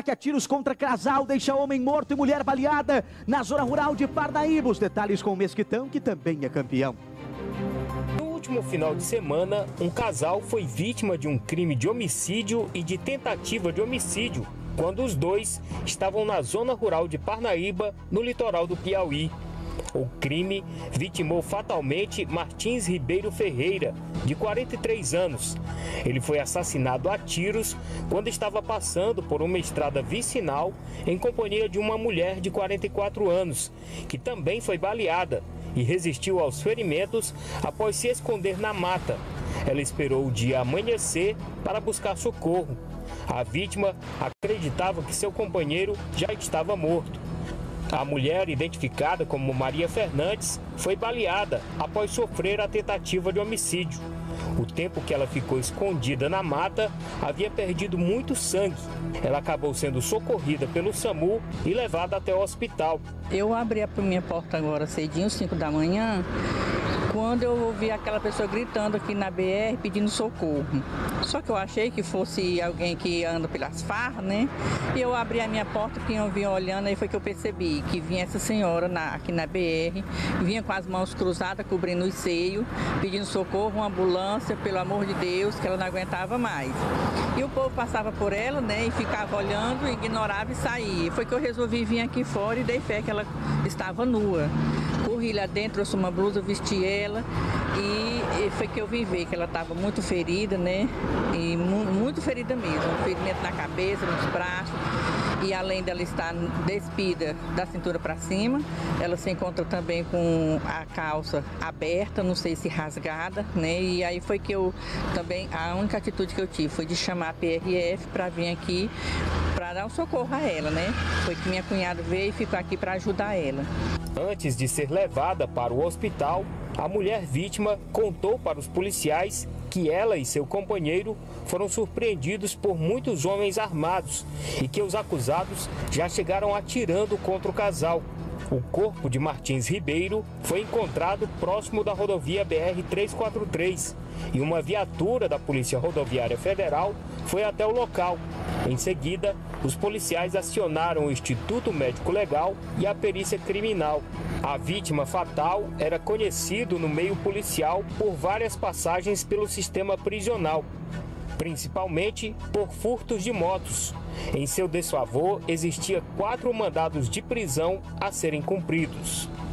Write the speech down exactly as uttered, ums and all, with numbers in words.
Que a tiros contra casal deixa homem morto e mulher baleada na zona rural de Parnaíba. Os detalhes com o Mesquitão, que também é campeão. No último final de semana, um casal foi vítima de um crime de homicídio e de tentativa de homicídio, quando os dois estavam na zona rural de Parnaíba, no litoral do Piauí. O crime vitimou fatalmente Martins Ribeiro Ferreira, de quarenta e três anos. Ele foi assassinado a tiros quando estava passando por uma estrada vicinal em companhia de uma mulher de quarenta e quatro anos, que também foi baleada e resistiu aos ferimentos após se esconder na mata. Ela esperou o dia amanhecer para buscar socorro. A vítima acreditava que seu companheiro já estava morto. A mulher, identificada como Maria Fernandes, foi baleada após sofrer a tentativa de homicídio. O tempo que ela ficou escondida na mata havia perdido muito sangue. Ela acabou sendo socorrida pelo SAMU e levada até o hospital. Eu abri a minha porta agora cedinho, cinco da manhã, quando eu ouvi aquela pessoa gritando aqui na B R pedindo socorro. Só que eu achei que fosse alguém que anda pelas farras, né? E eu abri a minha porta, quem eu vinha olhando, aí foi que eu percebi que vinha essa senhora na, aqui na B R, vinha com as mãos cruzadas, cobrindo os seios, pedindo socorro, uma ambulância, pelo amor de Deus, que ela não aguentava mais. E o povo passava por ela, né? E ficava olhando, ignorava e saía. Foi que eu resolvi vir aqui fora e dei fé que ela estava nua. Corri lá dentro, trouxe uma blusa, vesti ela e, e foi que eu vim ver que ela estava muito ferida, né? E mu muito ferida mesmo, ferimento na cabeça, nos braços. E além dela estar despida da cintura para cima, ela se encontra também com a calça aberta, não sei se rasgada, né? E aí foi que eu também, a única atitude que eu tive foi de chamar a P R F para vir aqui para dar um socorro a ela, né? Foi que minha cunhada veio e ficou aqui para ajudar ela. Antes de ser levada para o hospital, a mulher vítima contou para os policiais que ela e seu companheiro foram surpreendidos por muitos homens armados e que os acusados já chegaram atirando contra o casal. O corpo de Martins Ribeiro foi encontrado próximo da rodovia B R trezentos e quarenta e três e uma viatura da Polícia Rodoviária Federal foi até o local. Em seguida, os policiais acionaram o Instituto Médico Legal e a perícia criminal. A vítima fatal era conhecido no meio policial por várias passagens pelo sistema prisional, principalmente por furtos de motos. Em seu desfavor, existia quatro mandados de prisão a serem cumpridos.